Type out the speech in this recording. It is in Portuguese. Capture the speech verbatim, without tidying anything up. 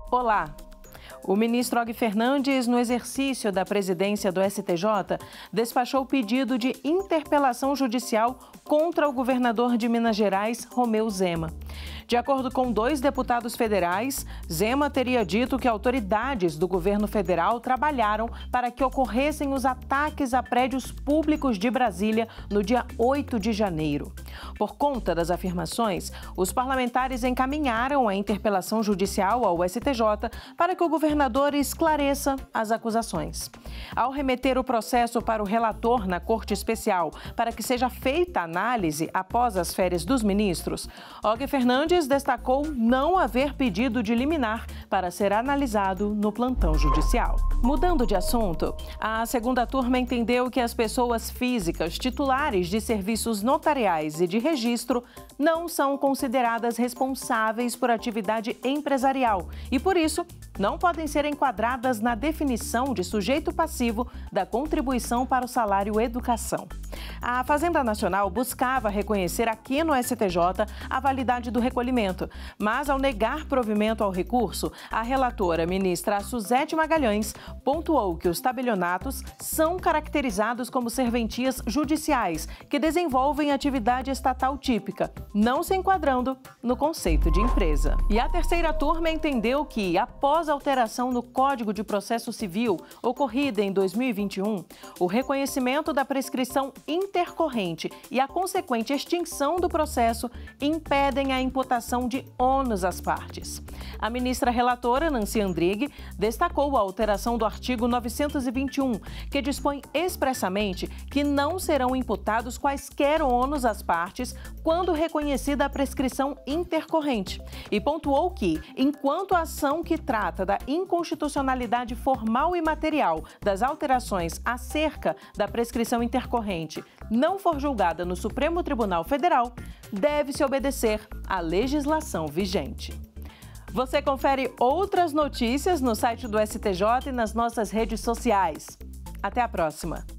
Olá! O ministro Og Fernandes, no exercício da presidência do S T J, despachou pedido de interpelação judicial contra o governador de Minas Gerais, Romeu Zema. De acordo com dois deputados federais, Zema teria dito que autoridades do governo federal trabalharam para que ocorressem os ataques a prédios públicos de Brasília no dia oito de janeiro. Por conta das afirmações, os parlamentares encaminharam a interpelação judicial ao S T J para que o governador esclareça as acusações. Ao remeter o processo para o relator na Corte Especial para que seja feita análise após as férias dos ministros, Og Fernandes destacou não haver pedido de liminar para ser analisado no plantão judicial. Mudando de assunto, a segunda turma entendeu que as pessoas físicas titulares de serviços notariais e de registro não são consideradas responsáveis por atividade empresarial e, por isso, não podem ser enquadradas na definição de sujeito passivo da contribuição para o salário educação. A Fazenda Nacional buscava reconhecer aqui no S T J a validade do recolhimento, mas ao negar provimento ao recurso, a relatora ministra Suzete Magalhães pontuou que os tabelionatos são caracterizados como serventias judiciais que desenvolvem atividade estatal típica, não se enquadrando no conceito de empresa. E a terceira turma entendeu que, após a alteração no Código de Processo Civil ocorrida em dois mil e vinte e um, o reconhecimento da prescrição intercorrente e a consequente extinção do processo impedem a imputação de ônus às partes. A ministra relatora, Nancy Andrighi, destacou a alteração do artigo novecentos e vinte e um, que dispõe expressamente que não serão imputados quaisquer ônus às partes quando reconhecida a prescrição intercorrente, e pontuou que, enquanto a ação que trata da inconstitucionalidade formal e material das alterações acerca da prescrição intercorrente não for julgada no Supremo Tribunal Federal, deve-se obedecer à legislação vigente. Você confere outras notícias no site do S T J e nas nossas redes sociais. Até a próxima!